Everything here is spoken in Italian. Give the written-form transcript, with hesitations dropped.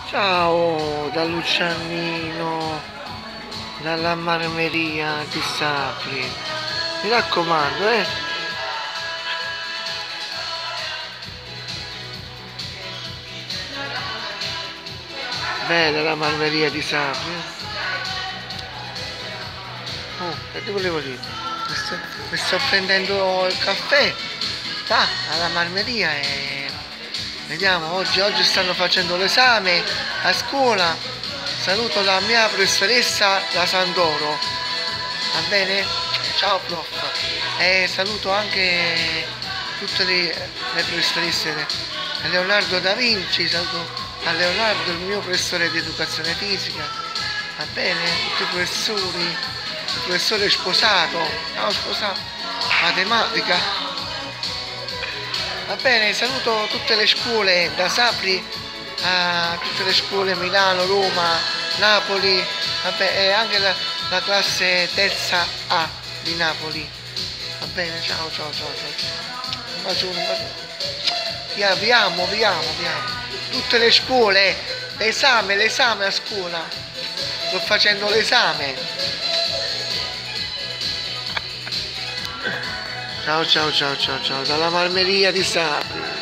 Ciao da Luciannino, dalla Marmeria di Sapri. Mi raccomando, bella la Marmeria di Sapri. Oh, che ti volevo dire? Mi sto prendendo il caffè. Va alla Marmeria e vediamo, oggi stanno facendo l'esame a scuola. Saluto la mia professoressa, la Sandoro. Va bene? Ciao prof. E saluto anche tutte le professoresse. Leonardo da Vinci, saluto a Leonardo, il mio professore di educazione fisica. Va bene? Tutti i professori, il professore sposato, no sposato, matematica. Va bene, saluto tutte le scuole da Sapri a tutte le scuole Milano, Roma, Napoli, vabbè, e anche la classe terza A di Napoli. Va bene, ciao ciao ciao ciao. Un bacione, un bacione. Vi amo. Tutte le scuole, l'esame a scuola. Sto facendo l'esame. Ciao, dalla Marmeria di Sapri.